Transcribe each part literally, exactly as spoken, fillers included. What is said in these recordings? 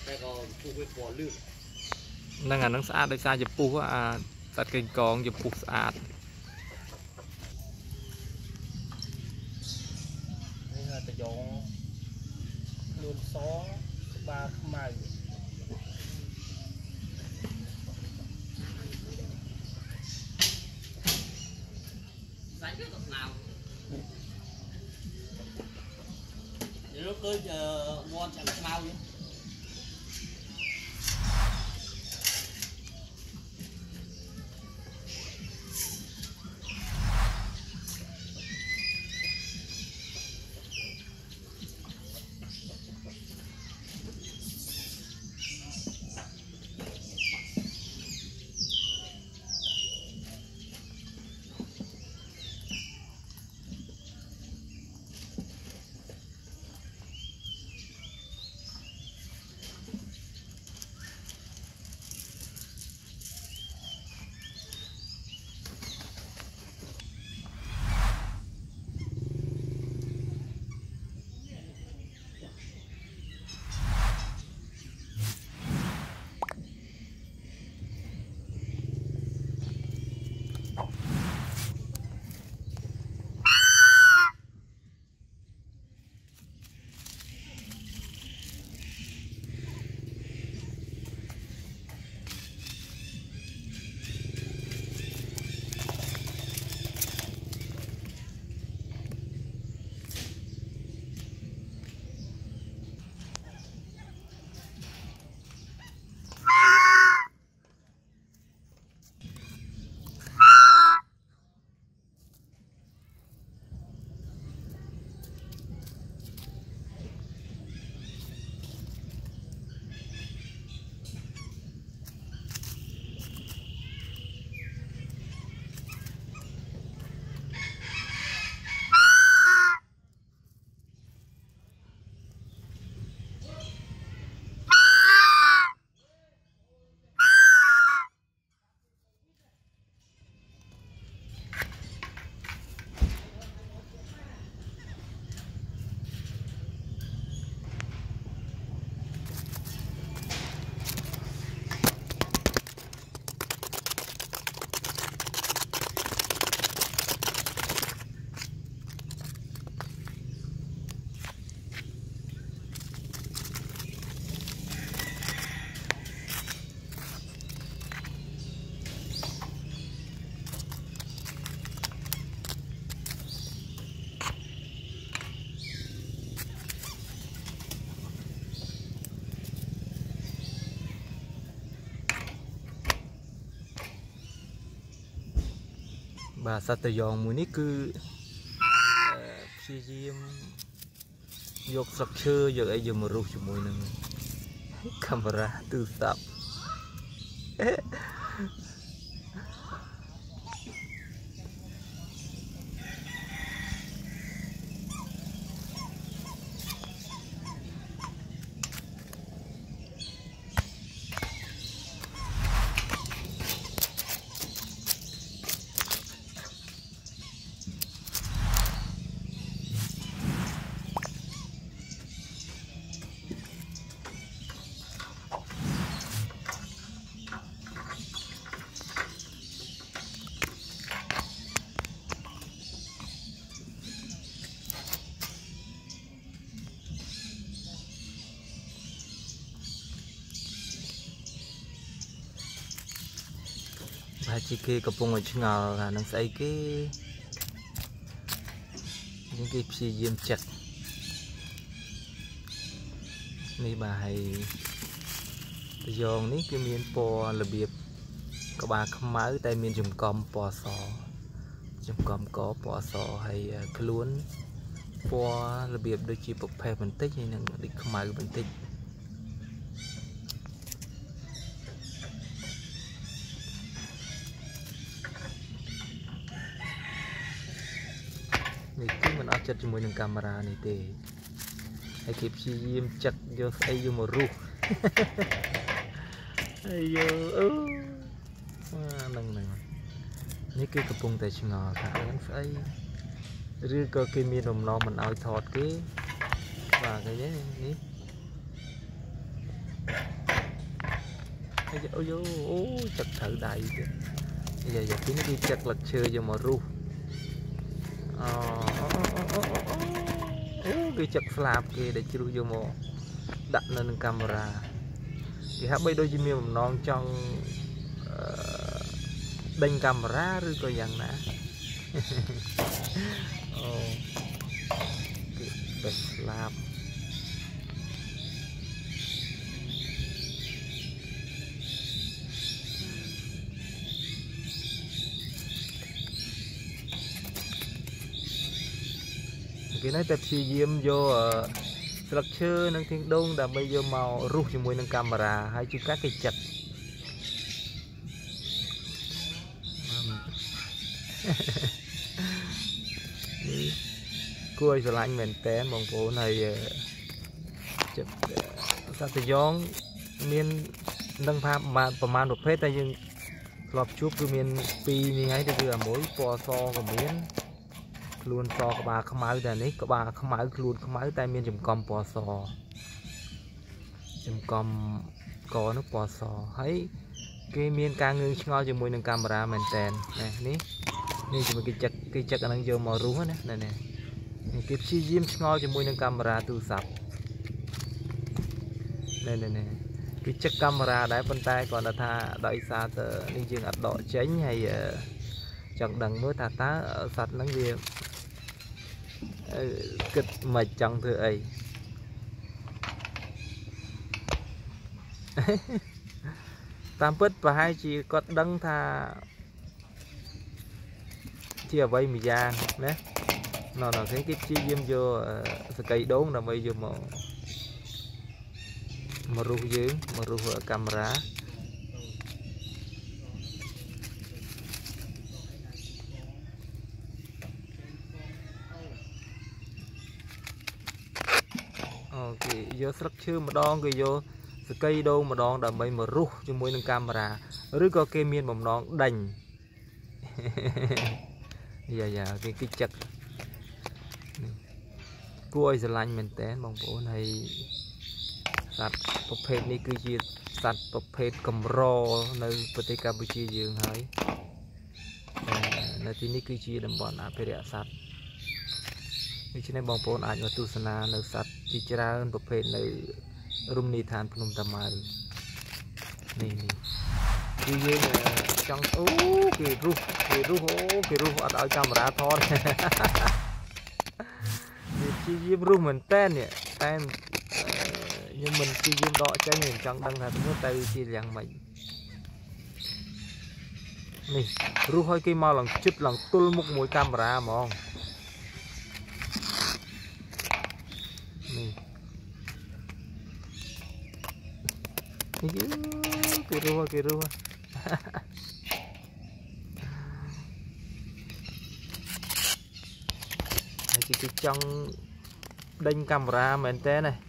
นั่งอ่ะนั่งสะอาดได้ซาจะปูอ่ะตัดกิ่งกองจะปูสะอาดนี่ฮะจะยองลูนสองบาทใหม่lúc tới giờ ngon chẳng sao vậy bà sát tờ giòn mùi ní cứ phi diêm dọc sọc chơ giờ ấy giờ mà rụt cho mùi nâng camera từ sập bà chỉ kê cặp bông ở trên ngào là nó xây cái những cái phi diêm chặt này bà hay giòn ní cái miếng po là biệp các bà không máu tay miếng dùng com po sò dùng com có po sò hay cái luốn po là biệp đôi khi bọc phèn phân tích hay là đi không máu phân tích mình áp chặt cho môi camera này để hay kịp chi diêm chặt vô ấy vô một ru ai vô nâng này ní cái cặp bông tay ngò thả lắm phải rư cơ kia miên đồng nó mình ao thọt cái và cái đấy ní ôi yo ô chặt thử đầy kìa giờ giờ cái nó đi chặt lật chơi giờ mà ru cái chặt slab kìa để chưa vô mà đặt lên camera thì hãy bây đôi chim miệng non trong đánh camera rồi coi rằng nè cái slab cái này tập chi diêm vô structure nâng thiên đông đã bây giờ màu rút cho mùi nâng camera hay chứ các cái chặt cua rồi lạnh mình té mong phố này chặt sao thì gió miền nâng pha màประมาณmột phết đây nhưng lọp chút cứ miền pi như ấy thì vừa mỗi pò so của miền luôn so các bà không máuแต่នេះcác bà không máu luôn không máuแต่មានចំកំពណ៌សចំកំកនោះពណ៌សហើយគេមានការងឿងឆ្ងល់ជាមួយនឹងកាមេរ៉ាមែនតែននេះនេះនេះជាមួយគេចឹកគេចឹកអានឹងយកមករស់ណានេះនេះគេព្យាយាមឆ្ងល់ជាមួយនឹងកាមេរ៉ាទូរស័ព្ទនេះនេះនេះគេចឹកកាមេរ៉ាដែរប៉ុន្តែគាត់ថាដោយសារតែនេះយើងអត់ដកចេញហើយចង់ដឹងមើលថាតើសត្វហ្នឹងវាគិតមិនចង់ធ្វើអីតាមពិតប្រហែលជាគាត់ដឹងថាជាអ្វីមួយយ៉ាងណាណ៎ណ៎គេគេព្យាយាមយកសកៃដូងដើម្បីយកមកមករុះយើងមករុះកាមេរ៉ាគេយកស្លឹកឈើម្ដងគេយកសកៃដូងម្ដងដើម្បីមករុះជាមួយនឹងកាមេរ៉ាឬក៏គេមានបំណងដេញយ៉ាយ៉ាគេគេចឹកគួរឲ្យស្រឡាញ់មែនតើបងប្អូនហើយសត្វប្រភេទនេះគឺជាសត្វប្រភេទកម្រនៅប្រទេសកម្ពុជាយើងហើយនៅទីនេះគឺជាតំបន់អភិរក្សសត្វដូច្នេះបងប្អូនអាចមកទស្សនានៅសត្វជាច្រើនប្រភេទនៅរមណីយដ្ឋានភ្នំតាម៉ៅនេះនេះគឺយើងចង់អូគេរុះគេរុះអូគេរុះអត់ឲ្យកាមេរ៉ាថតវាជាយាមរុះមែនតែននេះតែខ្ញុំមិនជាយាមដកចេញខ្ញុំចង់ដឹងថាទៅជាយ៉ាងម៉េចនេះរុះឲ្យគេមកឡើងជិតឡើងទល់មុខមួយកាមេរ៉ាហ្មងនេះគេរុះគេរុះហើយគេចង់ដេញកាមេរ៉ាមែនតើណា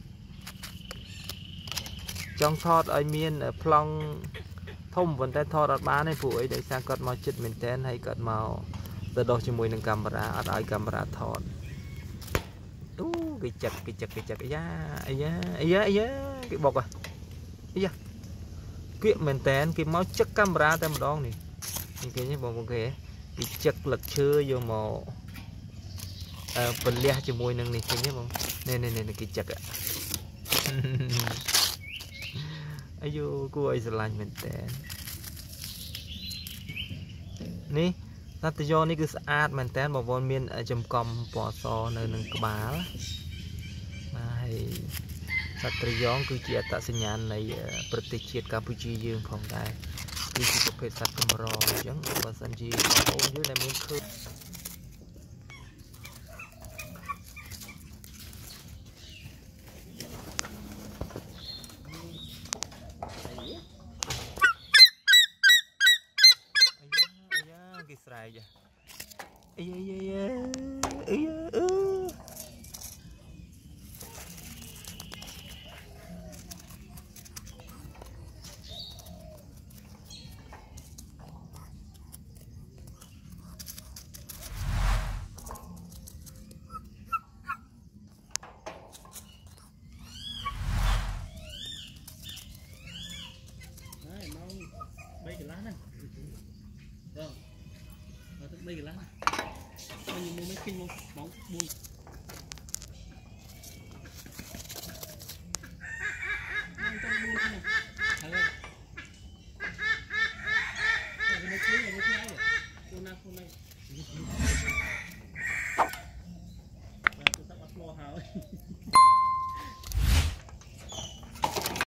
ចង់ថតឲ្យមានប្លង់ធំប៉ុន្តែថតអត់បានទេព្រោះអីដោយសារគាត់មកជិតមែនតើហើយគាត់មកទៅដោះជាមួយនឹងកាមេរ៉ាអត់ឲ្យកាមេរ៉ាថតអូគេចាក់គេចាក់គេចាក់អាយ៉ាអាយ៉ាអាយ៉ាអាយ៉ាគេបុកអាយ៉ាគៀកមែនតែនគេមកចឹកកាមេរ៉ាតែម្ដងនេះនេះគេនេះបងប្អូនគេគេចឹកលឹកឈើយកមកអឺពលះជាមួយនឹងនេះឃើញទេបងនេះនេះគេចឹកអាយូគួរឲ្យស្រឡាញ់មែនតើនេះសត្វយនេះគឺស្អាតមែនតើបងប្អូនមានចំកំពណ៌សនៅនឹងក្បាលបាទហើយសត្វត្រយងគឺជាអត្តសញ្ញាណនៃប្រទេសជាតិកម្ពុជាយើងផងដែរគឺជាប្រភេទសត្វកម្រអញ្ចឹងបើសិនជាបងប្អូនយើងដែលមានឃើញស្រែកអីអីអីអីអឺ cái lá này vâng nó thức đây cái lá này mình mua mấy kinh không bóng buông